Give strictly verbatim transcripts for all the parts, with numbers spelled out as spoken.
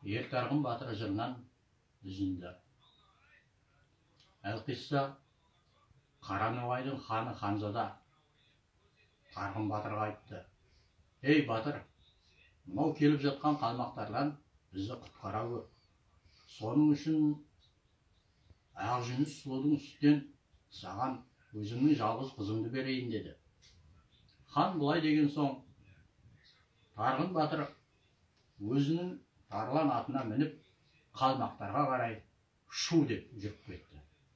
Ертарғын батыр жырынан үзінді. Әлқисса Қараноғайдың ханы Ханзада Тарғын батырға айтты: «Ей батыр, мынау келіп жатқан қалмақтардан бізді құтқара көр. Соның үшін Ақжүніс сұлудың үстінен саған өзімнің жалғыз қызымды берейін» деді. Хан бұлай деген соң, Тарғын батыр өзінің тарлан атына мініп, қалмақтарға қарай шу деп жүріп кетті.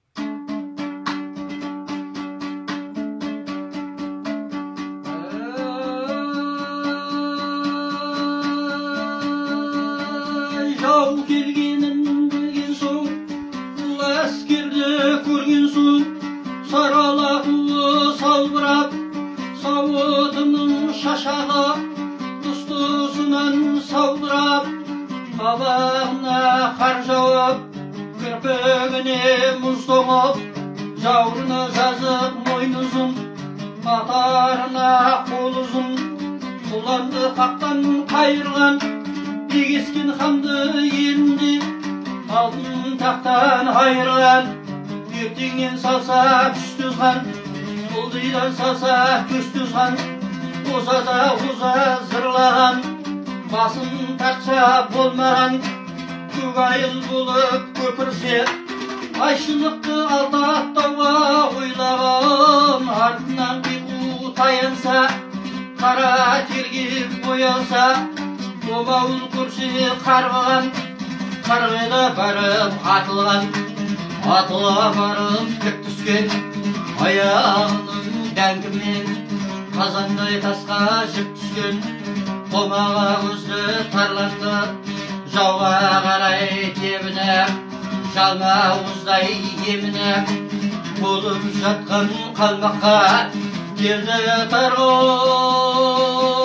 Жау келгенін білген соң, бұл әскерді көрген соң, саралатуы салбырап, сауытының шашағы тұстысынан саудырап, қабағына қар жауып, кірпігіне мұз тоңып, жауырыны жазық мойны ұзын, қатарына қол ұзын, құланды қақтан қайырған, егескен ханды елінде алтын тақтан айырған. Ертеңнен салса түстіз хан, бұлдыйдан салса көстіз хан, озада оза зырлаған, басын тартса болмаған, көкайыл болып көпірсе, айшылықты алтақтауға ойлаған, артынан қиқу таянса, қара терге боялса, тобауыл көрсе қарғыған, қарғыда барып атылған, атыла барып тік түскен, аяғының дәңкімен қазандай тасқа жіп түскен, қомаға көзді тарланды, жауға қарай тебініп, жалма уыздай емініп, болып жатқан қалмаққа келді Тарғын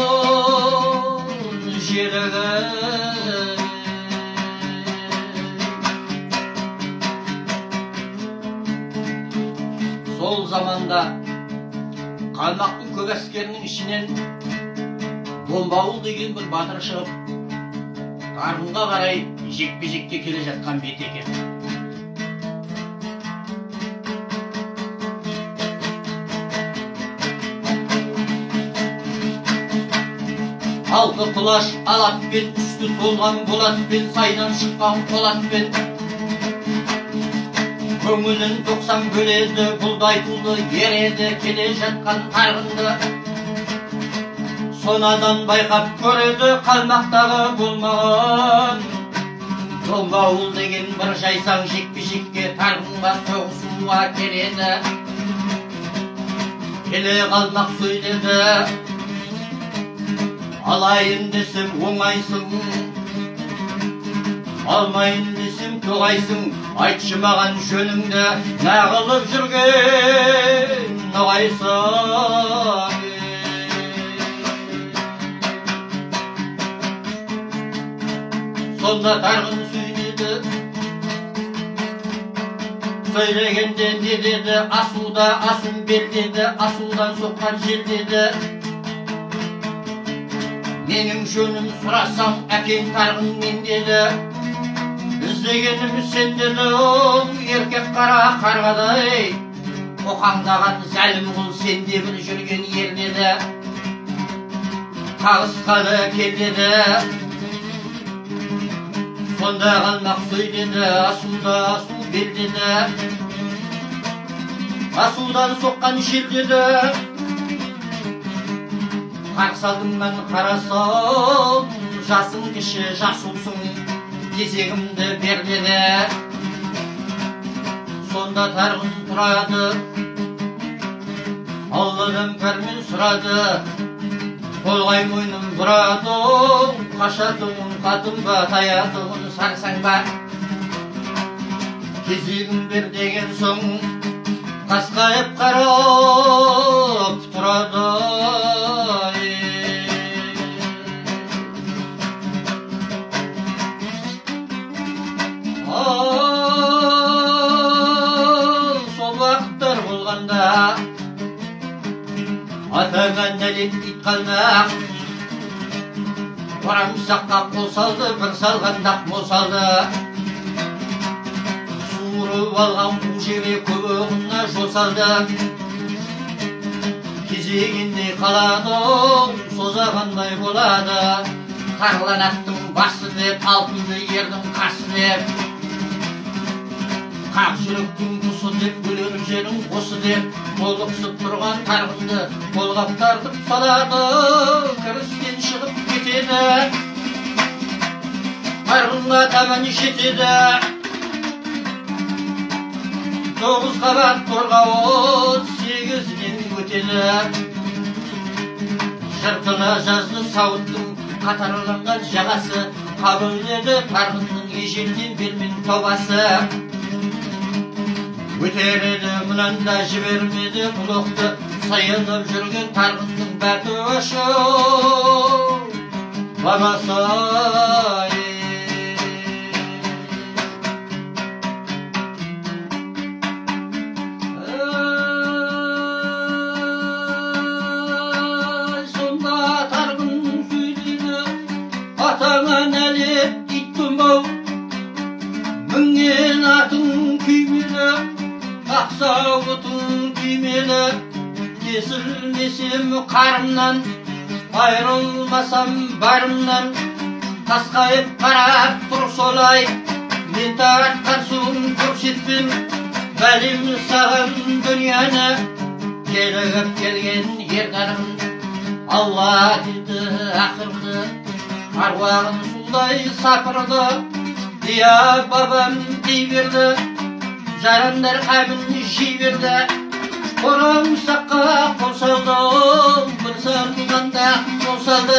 желігі. Сол заманда қалмақтың көп әскерінің ішінен Домбауыл деген бір батыр шығып, Тарғынға қарай жекпе-жекке келе жатқан бет екен. Алты құлаш алатпен, үсті толған болатпен, сайдан шыққан қолатпен, көңілін тоқсан бөледі, бұлдайтулы ереді келе жатқан Тарғынды. Сонадан байқап көреді қалмақтағы болмаған, Домбауыл деген бір жайсаң жекпе-жекке Тарғынға соғысуға келеді. Келе қалмақ сөйледі: алайын десем оңайсың, алмайын десем тоғайсың, айтшы маған жөніңді, нағылып жүрген ноғайсың. Сонда Тарғын сөйледі, сөйлегенде не деді: асуда асын бер деді, асудан соққан жел деді. Менің жөнім сұрасам, әкең Тарғын мен деді. Іздегенім сен деді, ол еркек қара қарғадай, қоқаңдаған зәлім құл сенде бір жүрген ер деді. Қағысқалы кел деді. Сонда қалмақ сөйледі: асуда асу бер деді. Асудан соққан жел деді. Қарсы алдымнан қарасам, жасың кіші жасулсың, кезегімді бер деді. Сонда Тарғын тұрады, Алладан пәрмен сұрады: толғай мойным бұрады, қашатуын қатын ба, таятуын сарсаң ба. Кезегім бер деген соң, қасқайып қарап тұрады. Сол уақыттар болғанда атаңа нәлет ит қалмақ, Орамсаққа қол салды, бір салғандақ мол салды. Суырып алған қу жебе көбіғына жол салды. Кезегіндей қалады, созағандай болады. Тарлан аттың басы деп, алтынды ердің қасы деп. Қақ жүректің тұсы деп, өлер жерің осы деп. Толықсып тұрған тарғынды қолғап тартып салады. Кірістен шығып кетеді, тарғынға таман жетеді. Тоғыз қабат торғауыт сегізінен өтеді. Жыртыла жазды сауыттың қатарланған жағасы. Қабылдеді тарғынның ежелден бермен тобасы. Өтереді мұнанда жібермеді бұлықты. Сайылып жүрген тарғынның бәті ашы бабасы. Сонда тарғын сөйледі, атаңа нәлет иттім ау, мінген атың күймелі, ақсауытың күймелі. Кесілмесем қарымнан, айрылмасам барымнан. Қасқайып қарап тұр солай, мен тартқан суын көрсетпен. Бәлем саған дүнияны, келігіп келген ердарым. Алла деді ақырды, аруағын судай сапырды. Дия бабам дей берді, жарандар қабын жей берді. Орамсаққа қол салды, бір салғанда қол салды.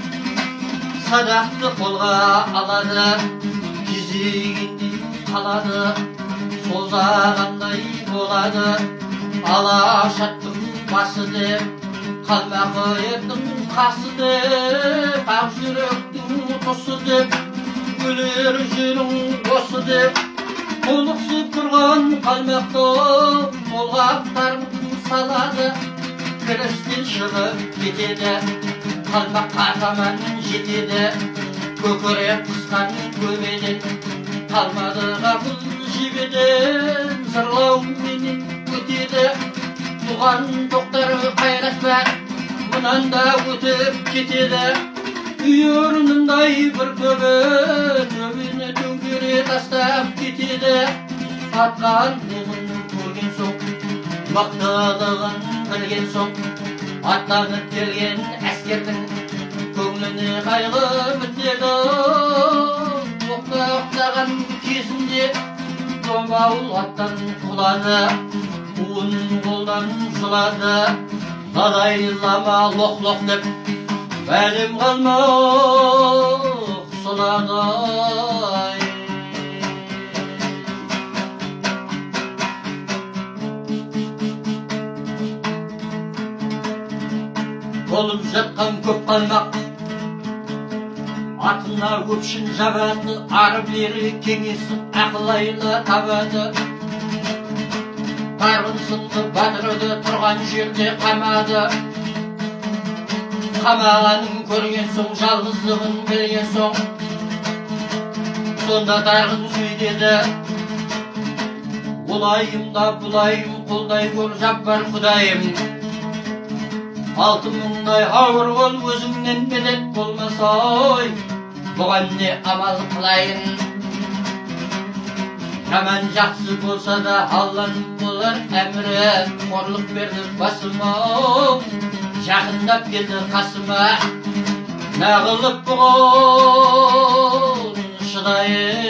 Садақты қолға алады, кезегінде қалады. Созағандай болады, алашаттың басы деп. Қалмақы ердің қасы деп, ақ жүректің тұсы деп. Өлер жерің осы деп. Толықсып тұрған қалмақты толғақтарын салады. Кірістен шығып кетеді, қалмаққа таман жетеді. Көкірек қысқан көбеден, қалмады ғапыл жебеден. Зырлауменен өтеді, туған тоқтар қайратпа, мұнанда өтіп кетеді. Үйірінімдай бір төбе, төбені төңкере тастап кетеді. Атқан бұғын көрген соң, мақтылығын білген соң, аттанып келген әскердің көңіліне қайғы бітеді. Оқтаған кезінде домбауыл аттан құлады, уын қолдан жылады. Далайлама лоқ-лоқ деп, бәлем қалмақ сұлады. Толып жатқан көп қалмақ, атына өпшін жабады. Ары-бері кеңесіп ақыл-айла табады. Тарғын сынды батырды тұрған жерде қамады. Қамағанын көрген соң, жалғыздығын білген соң, сонда тарғын сөйледі. Олайым да бұлайым, қолдай көр жаппар құдайым. Алты мыңдай ауыр қол өзіңнен медет болмаса, ой, бұған не амал қылайын. Жаман жақсы болса да Алланың болар әмірі. Қорлық берді басыма, жақындап келді қасыма. Нағылып бұғын шыдайын.